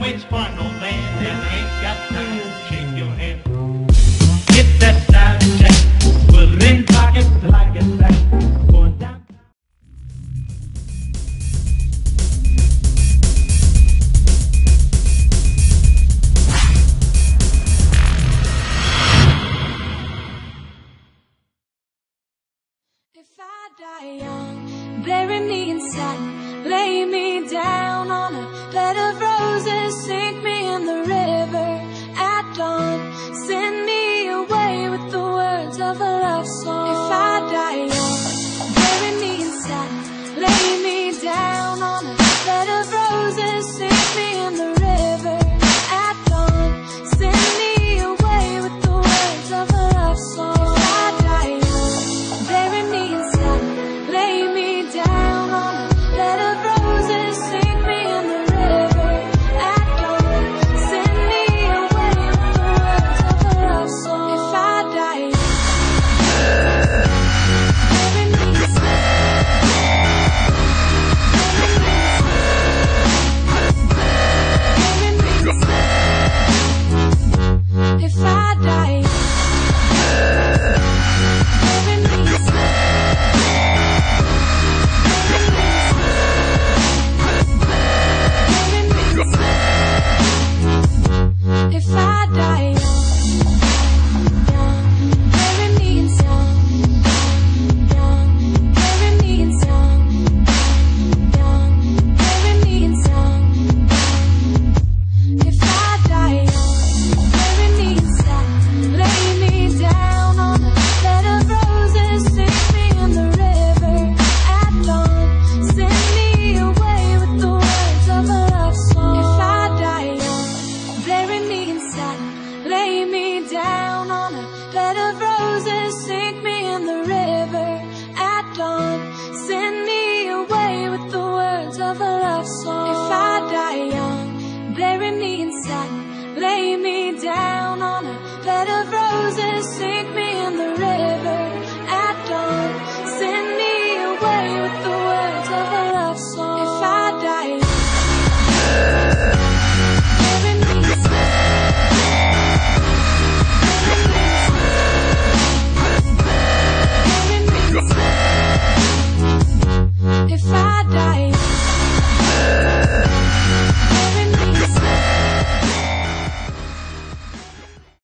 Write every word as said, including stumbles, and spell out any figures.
waits for no man that ain't got time to shake your hand. Get that side check, put it in pocket till I get back. Going down. If I die young, bury me in satin, lay me down on a bed of roses, sink me in the river at dawn, send me away with the words of a love song. If I die young, bury me in satin, lay me down on a bed of roses, sink me in the river at dawn, send me away with the words of a love song. If I die young, bury me in satin, lay me down on a bed of roses, sink me in the river at dawn, send me away with the words of a love song. If I die young, bury me in satin, bury me in satin. If I die young, bury me in If I die young, young, bury me in young, young, bury me in young, young, bury me in young. If I die young, bury me in satin, lay me down on a bed of roses, sink me in the river at dawn, send me away with the words of a love song. If I die young, bury me in satin, lay me down on a bed of roses, sink me in the river at dawn, send me away with the words of a love song. If I die young, bury me in satin, lay me down on a bed of roses, sink me